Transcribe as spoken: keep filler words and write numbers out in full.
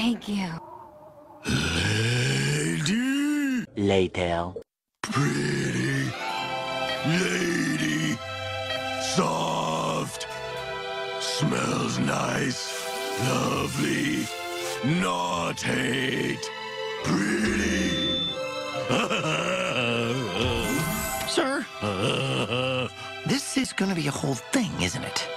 Thank you. Lady. Later. Pretty. Lady. Soft. Smells nice. Lovely. Not hate. Pretty. Sir? This is gonna be a whole thing, isn't it?